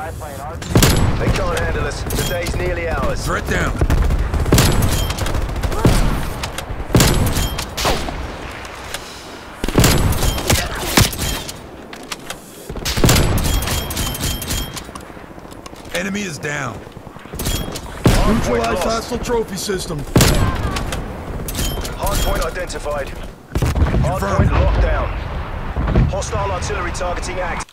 They can't handle us. The day's nearly ours. Threat down. Enemy is down. Neutralize hostile trophy system. Hardpoint identified. Hardpoint locked down. Hostile artillery targeting active.